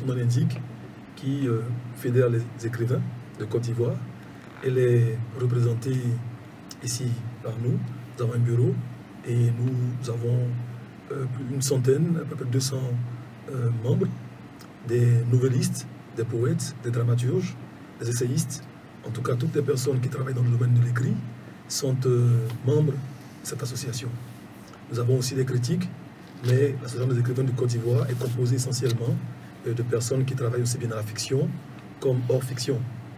son nom l'indique, qui fédère les écrivains de Côte d'Ivoire. Elle est représentée ici par nous. Nous avons un bureau et nous avons une centaine, à peu près 200 membres, des nouvellistes, des poètes, des dramaturges, des essayistes. En tout cas, toutes les personnes qui travaillent dans le domaine de l'écrit sont membres de cette association. Nous avons aussi des critiques, mais l'association des écrivains de Côte d'Ivoire est composée essentiellement de personnes qui travaillent aussi bien dans la fiction comme hors fiction.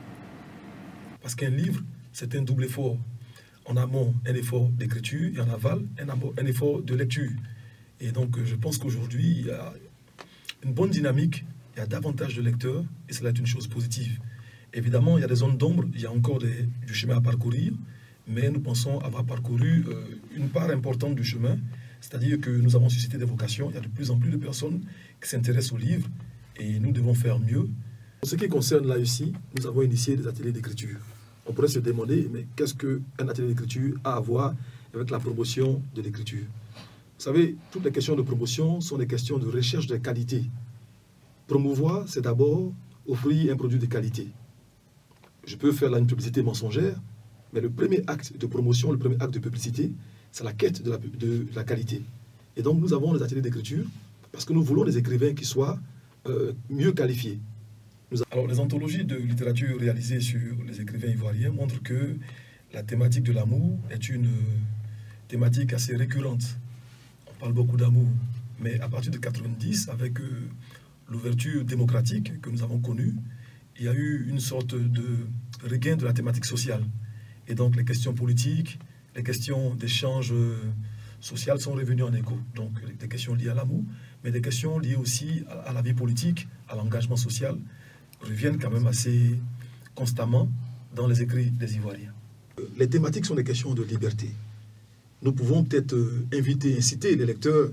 Parce qu'un livre, c'est un double effort. En amont, un effort d'écriture, et en aval, un effort de lecture. Et donc, je pense qu'aujourd'hui, il y a une bonne dynamique, il y a davantage de lecteurs, et cela est une chose positive. Évidemment, il y a des zones d'ombre, il y a encore du chemin à parcourir, mais nous pensons avoir parcouru une part importante du chemin, c'est-à-dire que nous avons suscité des vocations, il y a de plus en plus de personnes qui s'intéressent aux livres, et nous devons faire mieux. En ce qui concerne l'AEC, nous avons initié des ateliers d'écriture. On pourrait se demander, mais qu'est-ce qu'un atelier d'écriture a à voir avec la promotion de l'écriture? Vous savez, toutes les questions de promotion sont des questions de recherche de qualité. Promouvoir, c'est d'abord offrir un produit de qualité. Je peux faire là une publicité mensongère, mais le premier acte de promotion, le premier acte de publicité, c'est la quête de la qualité. Et donc nous avons des ateliers d'écriture parce que nous voulons des écrivains qui soient mieux qualifiés. Alors les anthologies de littérature réalisées sur les écrivains ivoiriens montrent que la thématique de l'amour est une thématique assez récurrente. On parle beaucoup d'amour, mais à partir de 90, avec l'ouverture démocratique que nous avons connue, il y a eu une sorte de regain de la thématique sociale. Et donc les questions politiques, les questions d'échange social sont revenues en écho. Donc des questions liées à l'amour, mais des questions liées aussi à la vie politique, à l'engagement social, reviennent quand même assez constamment dans les écrits des Ivoiriens. Les thématiques sont des questions de liberté. Nous pouvons peut-être inviter, inciter les lecteurs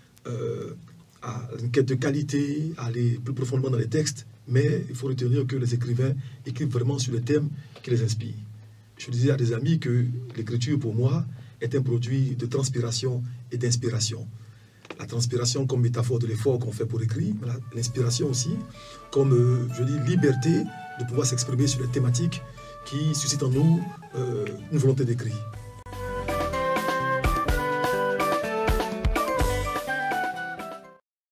à une quête de qualité, à aller plus profondément dans les textes, mais il faut retenir que les écrivains écrivent vraiment sur les thèmes qui les inspirent. Je disais à des amis que l'écriture, pour moi, est un produit de transpiration et d'inspiration. La transpiration comme métaphore de l'effort qu'on fait pour écrire, mais l'inspiration aussi comme, je dis, liberté de pouvoir s'exprimer sur les thématiques qui suscitent en nous une volonté d'écrire.